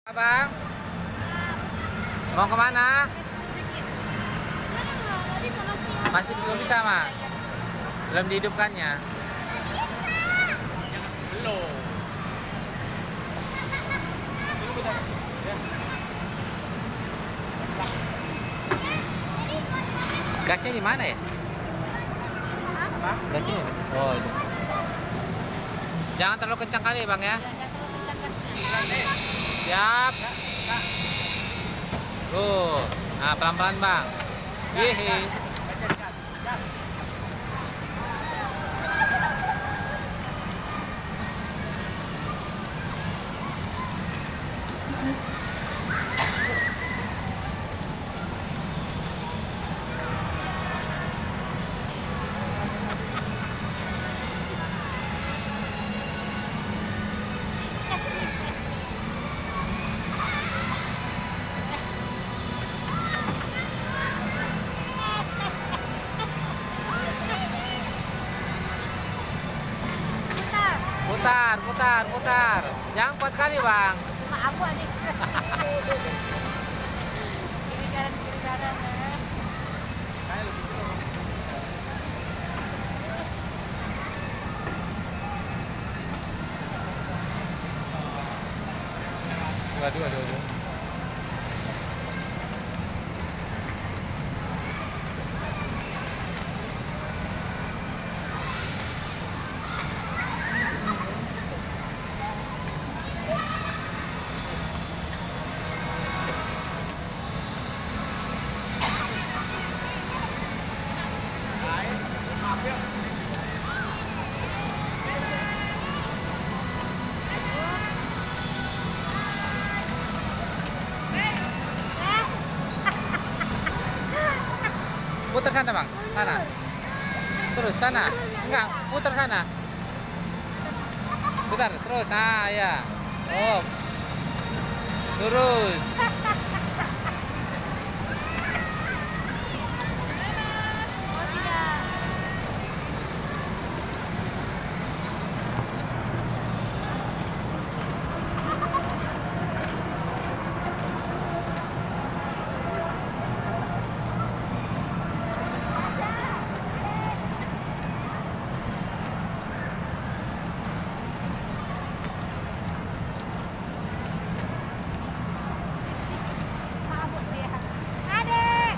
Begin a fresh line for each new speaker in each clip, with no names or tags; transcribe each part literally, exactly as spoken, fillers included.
Abang, mau kemana? Masih belum bisa, Mak? Belum dihidupkannya?
Belum.
Gasnya di mana ya?
Apa?
Gasnya? Oh, itu. Jangan terlalu kencang kali, Bang ya. Siap. Tuh. Nah, pelan-pelan, Bang. Hihi. Putar, putar, putar. Jangan kuat kali, Bang.
Cuma aku adik. Kiri kanan kiri kanan ya.
Dua, dua, dua, dua. Putar sana, Bang. Sana. Terus sana. Enggak, putar sana. Putar terus. Ah, ya. Oh. Terus.
Oh tidak. Mabuk dia. Adik.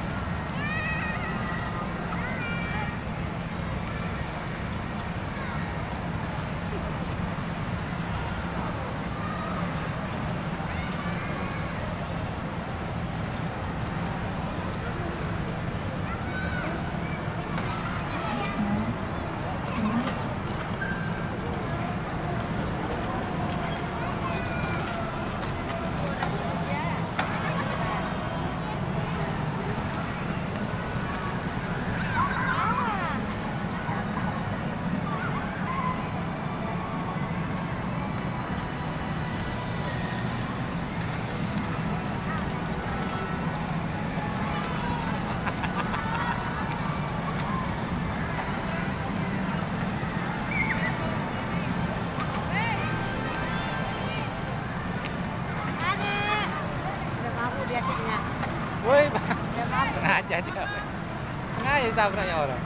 Adik. Udah mabuk dia kayaknya.
Woi, Bang.
Udah mabuk.
Sengaja dia. Sengaja ditabraknya orang.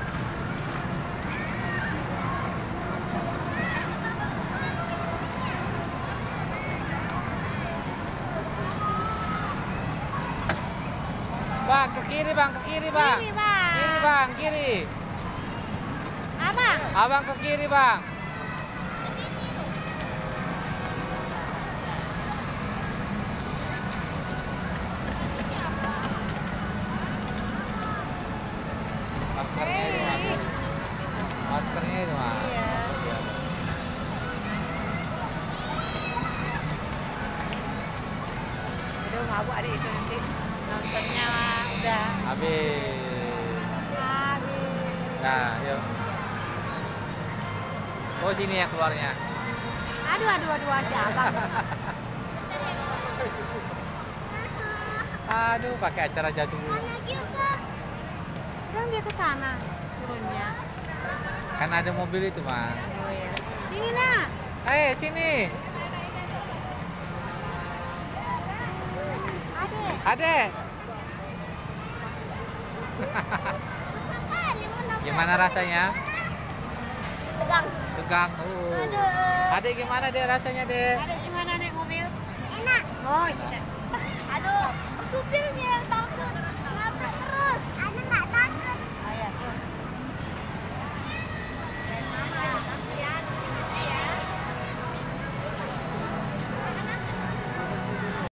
Bang, ke kiri, Bang, ke kiri, Bang.
Kiri, Bang.
Kiri, Bang, kiri.
Abang.
Abang ke kiri, Bang. Maskernya itu, Mas.
Hei.
Maskernya itu, Mas.
Iya. Udah mabuk adik itu nanti nontonnya udah
Habis.
habis.
Nah, yuk. Oh, sini ya keluarnya.
Aduh aduh aduh ada abang.
Aduh, pakai acara jatuh dulu.
Bilang dia ke sana turunnya.
Kan ada mobil itu, Mas.
Oh ya. Sini nak.
Eh, sini. Ade.
Susah kali menang.
Gimana rasanya?
Tegang.
Tegang. Oh.
Aduh.
Ade gimana deh rasanya deh?
Ada gimana naik mobil?
Enak.
Oh, iya.
Aduh, supir